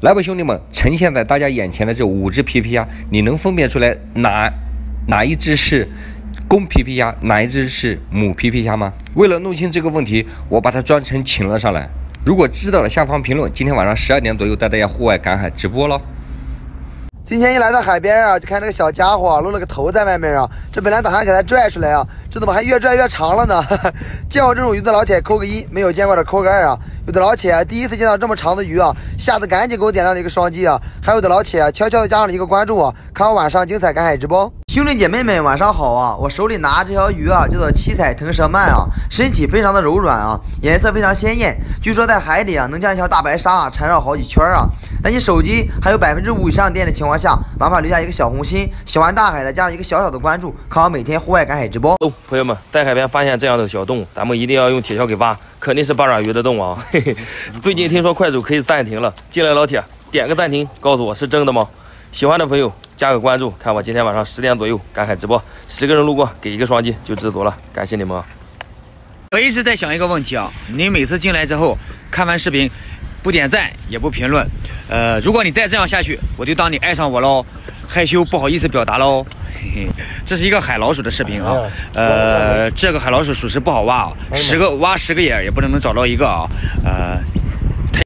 来吧，兄弟们，呈现在大家眼前的这5只皮皮虾，你能分辨出来哪一只是公皮皮虾，哪一只是母皮皮虾吗？为了弄清这个问题，我把它专程请了上来。如果知道了，下方评论。今天晚上12点左右带大家户外赶海直播了。 今天一来到海边啊，就看这个小家伙露了个头在外面啊。这本来打算给它拽出来啊，这怎么还越拽越长了呢？见过这种鱼的老铁扣个1，没有见过的扣个2啊。有的老铁第一次见到这么长的鱼啊，下次赶紧给我点亮了一个双击啊。还有的老铁悄悄的加上了一个关注啊，看我晚上精彩赶海直播。兄弟姐妹们，晚上好啊！我手里拿这条鱼啊，叫做七彩藤蛇鳗啊，身体非常的柔软啊，颜色非常鲜艳。据说在海里啊，能将一条大白鲨啊缠绕好几圈啊。在你手机还有5%以上电的情况下，麻烦留下一个小红心，喜欢大海的加上一个小小的关注，看我每天户外赶海直播。 朋友们，在海边发现这样的小动物，咱们一定要用铁锹给挖，肯定是八爪鱼的动物啊！嘿嘿，最近听说快手可以暂停了，进来老铁点个暂停，告诉我是真的吗？喜欢的朋友加个关注，看我今天晚上10点左右赶海直播，10个人路过给一个双击就知足了，感谢你们啊！ 我一直在想一个问题啊，你每次进来之后看完视频不点赞也不评论，如果你再这样下去，我就当你爱上我喽，害羞不好意思表达喽。嘿嘿，这是一个海老鼠的视频啊，这个海老鼠属实不好挖啊，挖10个也不能找到一个啊，